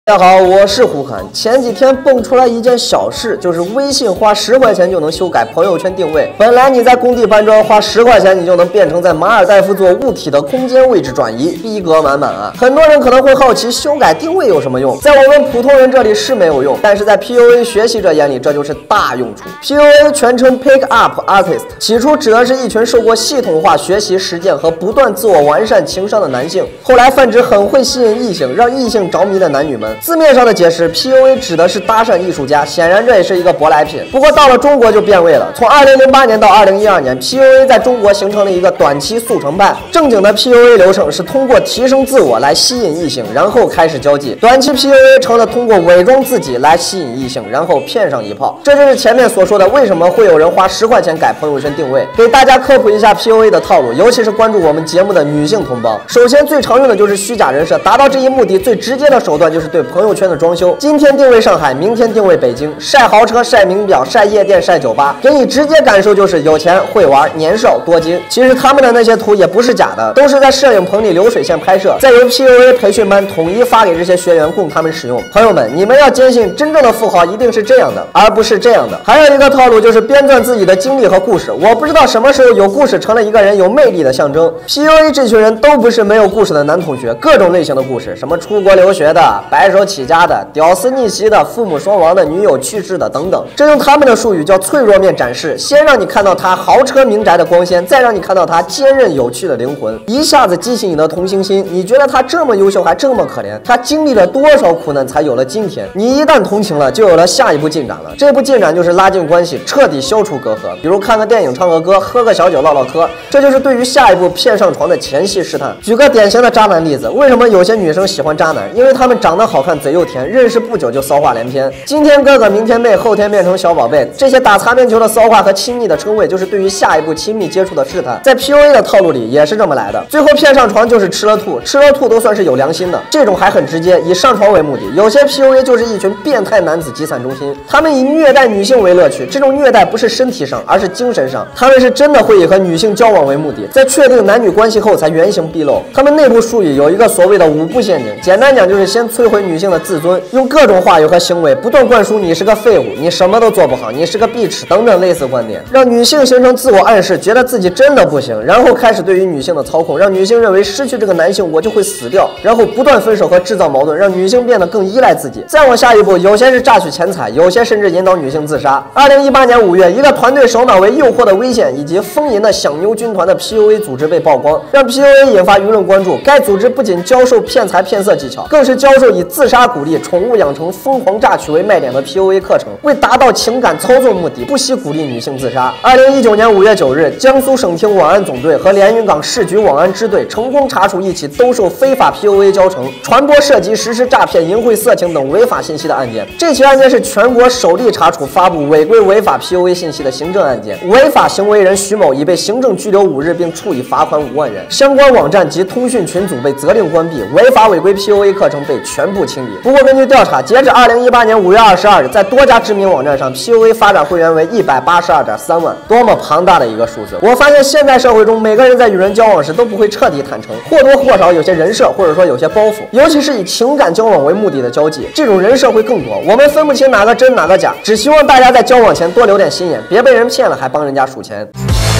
大家好，我是胡侃。前几天蹦出来一件小事，就是微信花10块钱就能修改朋友圈定位。本来你在工地搬砖花10块钱，你就能变成在马尔代夫做物体的空间位置转移，逼格满满啊！很多人可能会好奇，修改定位有什么用？在我们普通人这里是没有用，但是在 PUA 学习者眼里，这就是大用处。PUA 全称 Pick Up Artist， 起初指的是一群受过系统化学习实践和不断自我完善情商的男性，后来泛指很会吸引异性，让异性着迷的男女们。字面上的解释 ，PUA 指的是搭讪艺术家，显然这也是一个舶来品。不过到了中国就变味了。从2008年到2012年 ，PUA 在中国形成了一个短期速成派。正经的 PUA 流程是通过提升自我来吸引异性，然后开始交际；短期 PUA 成了通过伪装自己来吸引异性，然后骗上一炮。这就是前面所说的为什么会有人花10块钱改朋友圈定位。给大家科普一下 PUA 的套路，尤其是关注我们节目的女性同胞。首先最常用的就是虚假人设，达到这一目的最直接的手段就是对朋友圈的装修。今天定位上海，明天定位北京，晒豪车、晒名表、晒夜店、晒酒吧，给你直接感受就是有钱、会玩、年少多金。其实他们的那些图也不是假的，都是在摄影棚里流水线拍摄，再由 PUA 培训班统一发给这些学员供他们使用。朋友们，你们要坚信，真正的富豪一定是这样的，而不是这样的。还有一个套路就是编撰自己的经历和故事。我不知道什么时候有故事成了一个人有魅力的象征。PUA 这群人都不是没有故事的男同学，各种类型的故事，什么出国留学的、白手起家的、屌丝逆袭的、父母双亡的、女友去世的等等。这用他们的术语叫脆弱面展示，先让你看到他豪车民宅的光鲜，再让你看到他坚韧有趣的灵魂，一下子激起你的同情心。你觉得他这么优秀还这么可怜，他经历了多少苦难才有了今天？你一旦同情了，就有了下一步进展了。这步进展就是拉近关系，彻底消除隔阂。比如看个电影、唱个歌、喝个小酒、唠唠嗑，这就是对于下一步骗上床的前戏试探。举个典型的渣男例子，为什么有些女生喜欢渣男？因为他们长得好看，嘴又甜，认识不久就骚话连篇。今天哥哥，明天妹，后天变成小宝贝，这些打擦边球的骚话和亲昵的称谓，就是对于下一步亲密接触的试探。在 PUA 的套路里也是这么来的，最后骗上床就是吃了吐，吃了吐都算是有良心的。这种还很直接，以上床为目的。有些 PUA 就是一群变态男子集散中心，他们以虐待女性为乐趣，这种虐待不是身体上，而是精神上。他们是真的会以和女性交往为目的，在确定男女关系后才原形毕露。他们内部术语有一个所谓的5步陷阱，简单讲就是先摧毁女性的自尊，用各种话语和行为不断灌输你是个废物，你什么都做不好，你是个碧池等等类似观点，让女性形成自我暗示，觉得自己真的不行，然后开始对于女性的操控，让女性认为失去这个男性我就会死掉，然后不断分手和制造矛盾，让女性变得更依赖自己。再往下一步，有些是榨取钱财，有些甚至引导女性自杀。2018年5月，一个团队首脑为诱惑的危险以及风淫的响妞军团的 PUA 组织被曝光，让 PUA 引发舆论关注。该组织不仅教授骗财骗色技巧，更是教授以自杀鼓励、宠物养成、疯狂榨取为卖点的 PUA 课程，为达到情感操纵目的，不惜鼓励女性自杀。2019年5月9日，江苏省厅网安总队和连云港市局网安支队成功查处一起兜售非法 PUA 教程、传播涉及实施诈骗、淫秽色情等违法信息的案件。这起案件是全国首例查处发布违规违法 PUA 信息的行政案件。违法行为人徐某已被行政拘留5日，并处以罚款5万元。相关网站及通讯群组被责令关闭，违法违规 PUA 课程被全部清理。不过根据调查，截至2018年5月22日，在多家知名网站上 PUA 发展会员为182.3万，多么庞大的一个数字！我发现现代社会中，每个人在与人交往时都不会彻底坦诚，或多或少有些人设，或者说有些包袱，尤其是以情感交往为目的的交际，这种人设会更多。我们分不清哪个真哪个假，只希望大家在交往前多留点心眼，别被人骗了还帮人家数钱。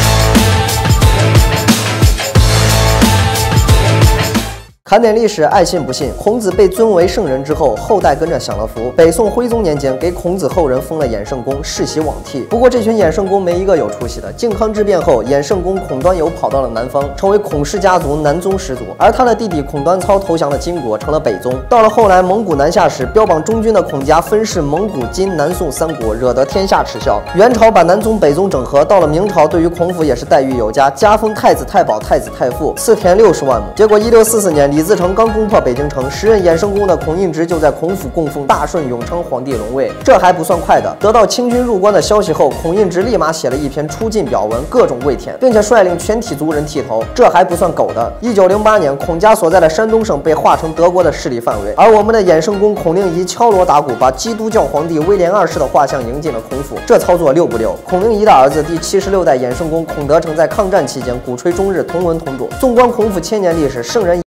盘点历史，爱信不信。孔子被尊为圣人之后，后代跟着享了福。北宋徽宗年间，给孔子后人封了衍圣公，世袭罔替。不过这群衍圣公没一个有出息的。靖康之变后，衍圣公孔端游跑到了南方，成为孔氏家族南宗始祖，而他的弟弟孔端操投降了金国，成了北宗。到了后来，蒙古南下时，标榜中军的孔家分饰蒙古、金、南宋三国，惹得天下耻笑。元朝把南宗、北宗整合，到了明朝，对于孔府也是待遇有加，加封太子太保、太子太傅，赐田60万亩。结果1644年，李自成刚攻破北京城，时任衍圣公的孔印直就在孔府供奉大顺永昌皇帝龙位。这还不算快的，得到清军入关的消息后，孔印直立马写了一篇出进表文，各种跪舔，并且率领全体族人剃头。这还不算狗的，1908年，孔家所在的山东省被划成德国的势力范围，而我们的衍圣公孔令仪敲锣打鼓，把基督教皇帝威廉2世的画像迎进了孔府。这操作溜不溜？孔令仪的儿子第76代衍圣公孔德成在抗战期间鼓吹中日同文同种。纵观孔府千年历史，圣人